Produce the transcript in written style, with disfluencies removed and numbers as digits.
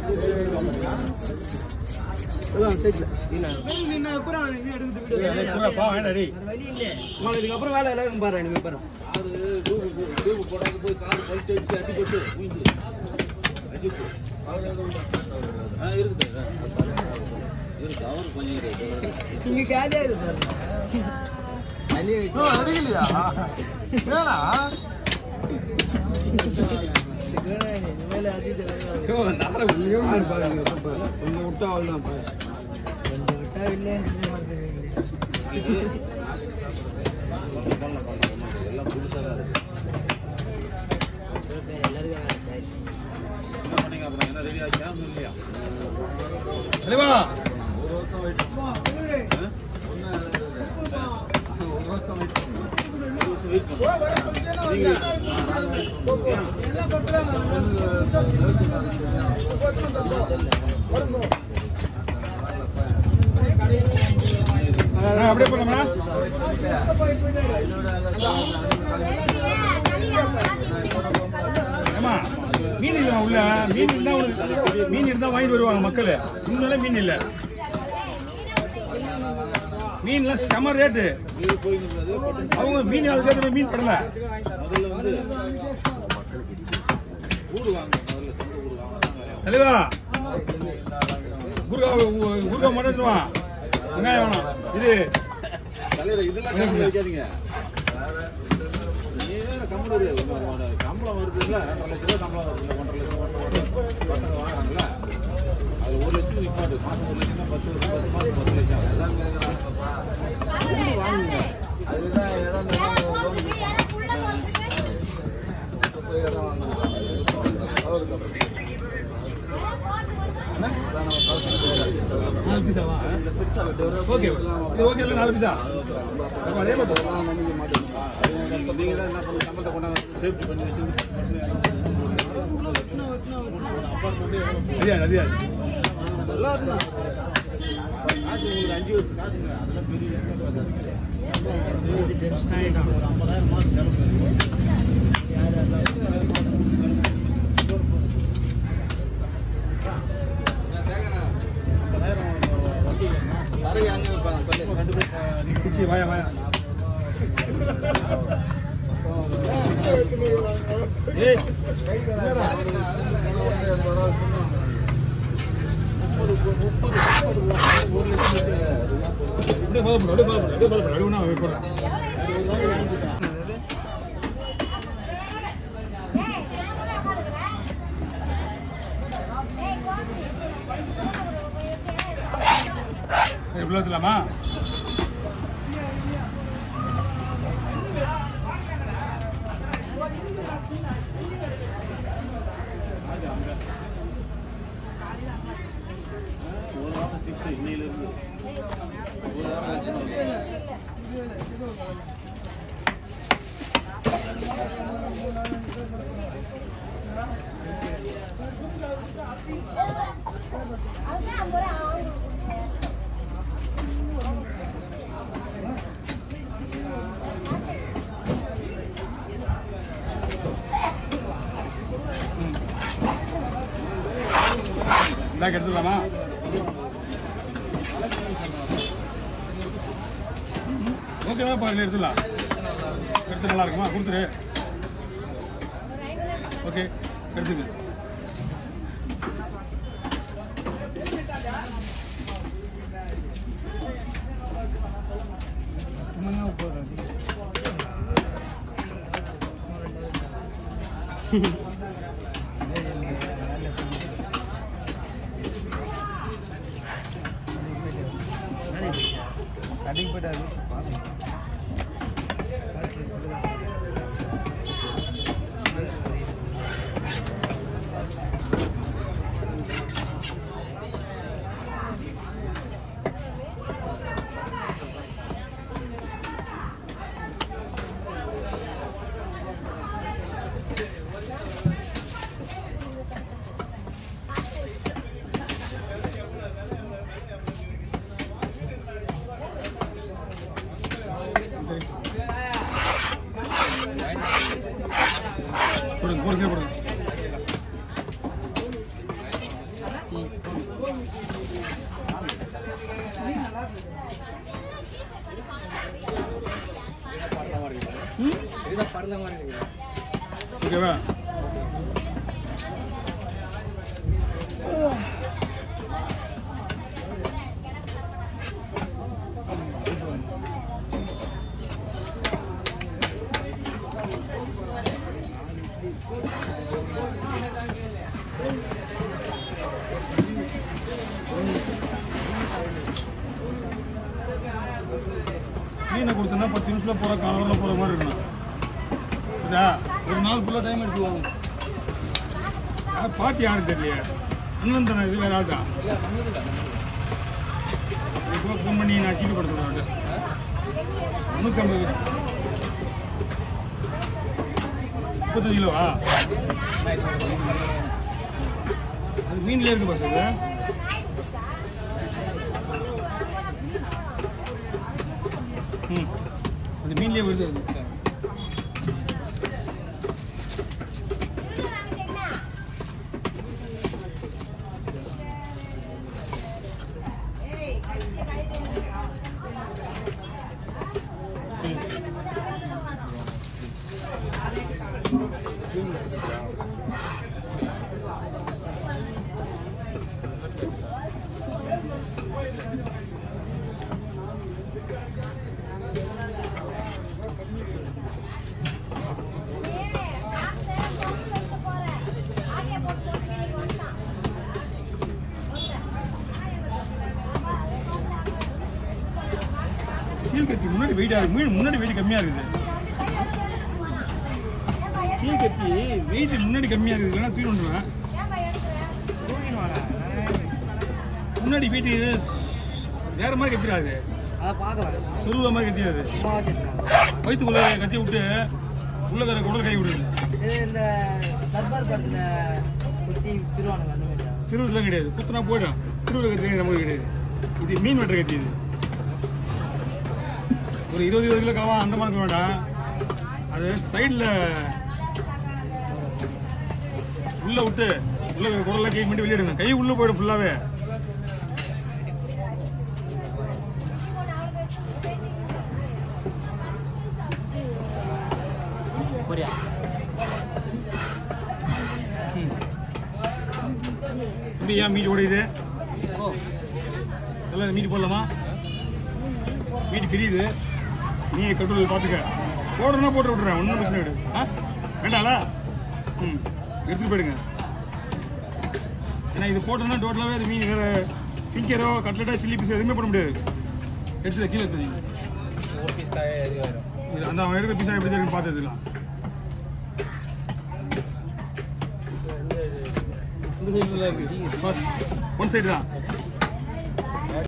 இதுக்கப்புறம் வேலை எல்லாரும் பாரு நீங்க பாரு போடாது போய் கார் பல்ட் அடிச்சு அடி போட்டு இருக்குது அவரு கொஞ்சம் இங்க கேடே இருக்கு அடிக்கலையா மேல அதிக நார உள்ளியும் பாருங்க கொஞ்சம் விட்டா அவ்வளவுதான் பாரு கொஞ்சம் விட்டா இல்லைன்னு எல்லாம் புதுசா இருக்கு என்ன பண்ணீங்க அப்புறம் என்ன ரெடி ஆச்சா இல்லையா தலைவா ஒரு வருஷம் வெயிட் ஒரு வருஷம் வெயிட் அப்படியே போலாமா மீன் இல்ல உள்ள மீன் இருந்தா வாங்கிட்டு வருவாங்க மக்கள் இன்னும் மீன் இல்ல மீன்லாம் செம ரேட்டு அவங்க மீன் அதுக்கு மீன் படல தலைவா ஊருகா மட்டும் வெங்காயம் வேணும் இது இதெல்லாம் வைக்காதீங்க சம்பளம் வருதுல்ல 2 லட்சம் ரூபாய் சம்பளம் வருது 1.5 லட்சம் பசங்க வாங்குறாங்கல்ல அது 1 லட்சம் நிற்காது மாசம் 1 லட்சம் 10 மாசம் 10 லட்சம் எல்லாம் வாங்குங்க அதுதான் ஓகே ஓகே இல்லை 4 பீஸா அதே மாதிரி நீங்கள் தான் என்ன பண்ணி சம்பளத்தை கொண்டாந்து சேஃப்டி பண்ணி வச்சு அதிகாரி நல்லா இருக்குண்ணா காசு உங்களுக்கு 5 வருஷம் காசுங்க அதெல்லாம் பெரிய ஒரு 50,000 மாதம் செலவு வாயா வாயா எவ்வளவு இருக்கலாமா எடுத்துக்கலாமா ஓகேவா பாருங்க எடுத்துக்கலாம் எடுத்து நல்லா இருக்குமா கொடுத்துரு ஓகே எடுத்துங்க அடிப்படாது ஓகேவா? மீனை கொடுத்தோன்னா 10 நிமிஷத்தில் போகிற காலவரில் போகிற மாதிரி இருக்கணும். இதா ஒரு நாள் ஃபுல்லாக டைம் எடுத்துவாங்க. பாட்டி யாரும் தெரியலையே, அண்ணன் தானே, இது வேற ஆள் தான். இப்போ ஃபோன் பண்ணி நான் கீழே படுத்துவேன். 150 35 கிலோவா? அது மீன்லேயே இருக்கு பாருங்க. அது மீன்லேயே வருது. கீழ் கத்தி முன்னாடி வெயிட்டா இருக்கு. மீன் முன்னாடி வெயிட் கம்மியா இருக்குது. கீழ் கத்தி வெயிட் முன்னாடி கம்மியா இருக்குது. இல்லைன்னா தூக்கி வந்துடுவேன். முன்னாடி வெயிட் வேற மாதிரி கத்திடாது. சொருவ மாதிரி கத்தியாது. வயிற்றுக்குள்ள கத்தி விட்டு உள்ள வேற குடல் கை விடுது. திருவூர்லாம் கிடையாது. குத்துனா போயிடும். திருவூர் கத்தி நமக்கு கிடையாது. இது மீன் வெட்டுற கத்தி. இது ஒரு 20 கிலோ கவா அந்த மாதிரி வேண்டாம். அது சைடில் உள்ள விட்டு உள்ள குடலாம் கை மட்டும் வெளியிடுங்க. கை உள்ள போயிடும் ஃபுல்லாவே. ஏன் மீட் ஓடையுது? எல்லாம் மீட் போடலாமா? மீட் பிரியுது. நீ கட்டுறது பார்த்துக்க. போடுறதுனா போட்டு விட்டுறேன். ஒன்றும் பிரச்சனை கிடையாது. வேண்டாம்ல? எடுத்துட்டு போயிடுங்க. ஏன்னா இது போட்டோம்னா டோட்டலாகவே அது மீன் வேறு பிங்கரோ கட்லெட்டோ சில்லி பீஸ் எதுவுமே போட முடியாது. எடுத்து கீழே எடுத்து அந்த அவன் எடுக்கிற பீஸாக எப்படி இருக்குன்னு பார்த்து எடுத்துக்கலாம். ஒன் சைடு தான்.